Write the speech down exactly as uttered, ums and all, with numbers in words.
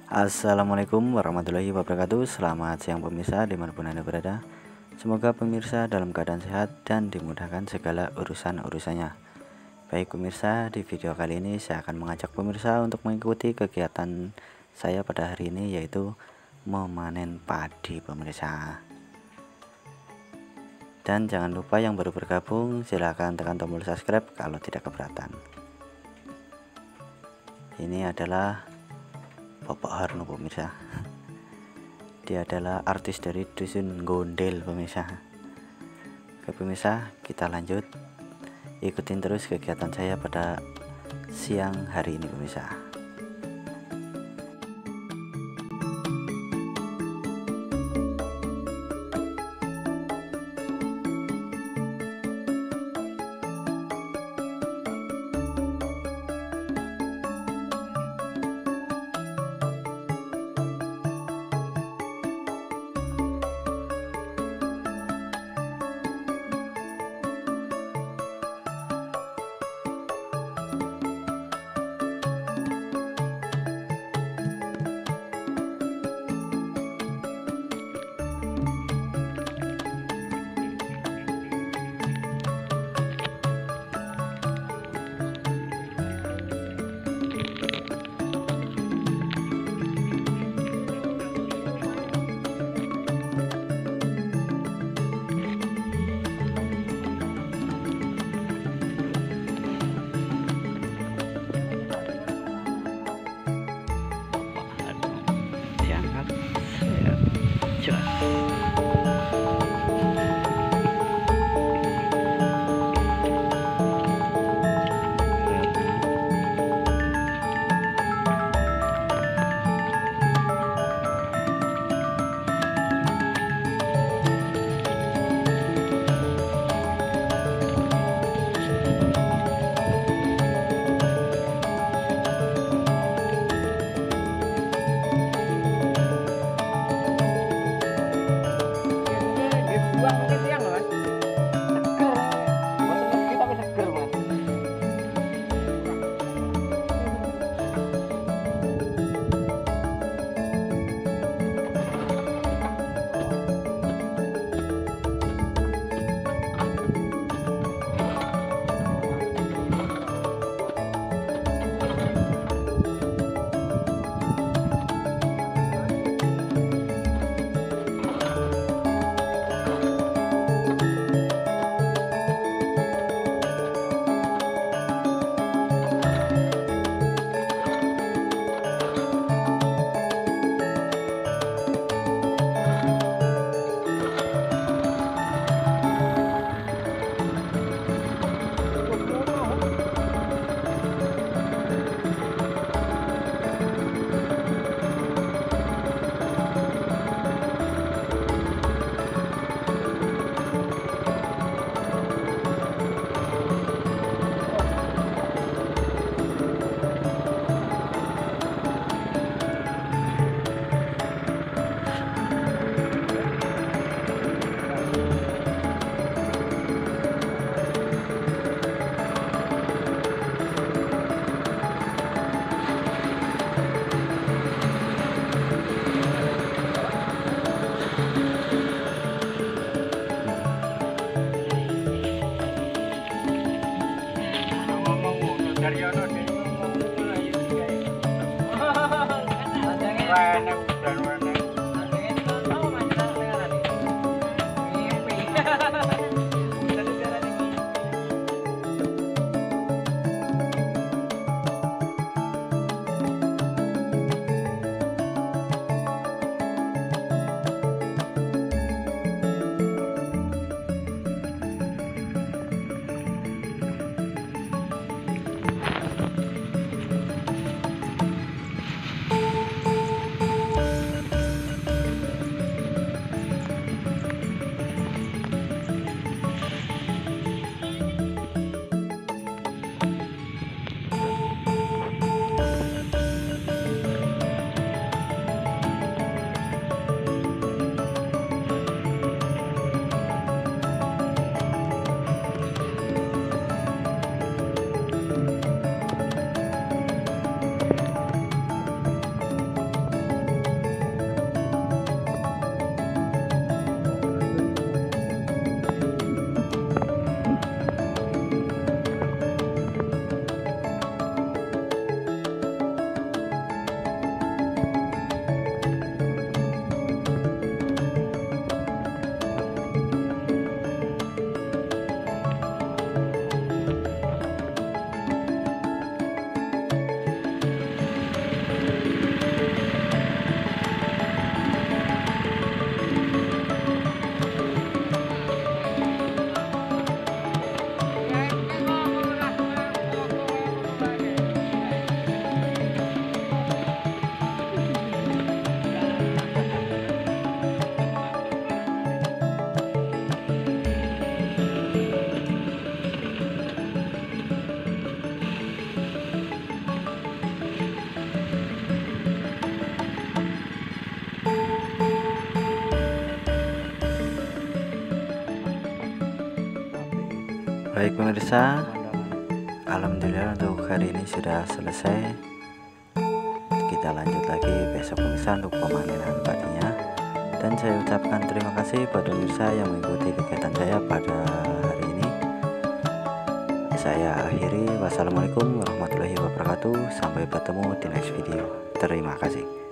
Assalamualaikum warahmatullahi wabarakatuh. Selamat siang pemirsa dimanapun Anda berada. Semoga pemirsa dalam keadaan sehat dan dimudahkan segala urusan-urusannya. Baik pemirsa, di video kali ini saya akan mengajak pemirsa untuk mengikuti kegiatan saya pada hari ini, yaitu memanen padi pemirsa. Dan jangan lupa yang baru bergabung silahkan tekan tombol subscribe kalau tidak keberatan. Ini adalah Bapak Harno pemirsa. Dia adalah artis dari dusun Gondel pemirsa. Oke pemirsa, kita lanjut, ikutin terus kegiatan saya pada siang hari ini pemirsa. pemirsa, alhamdulillah untuk hari ini sudah selesai. Kita lanjut lagi besok pemirsa untuk pemanenan padinya. Dan saya ucapkan terima kasih buat pemirsa yang mengikuti kegiatan saya pada hari ini. Saya akhiri, wassalamualaikum warahmatullahi wabarakatuh. Sampai bertemu di next video. Terima kasih.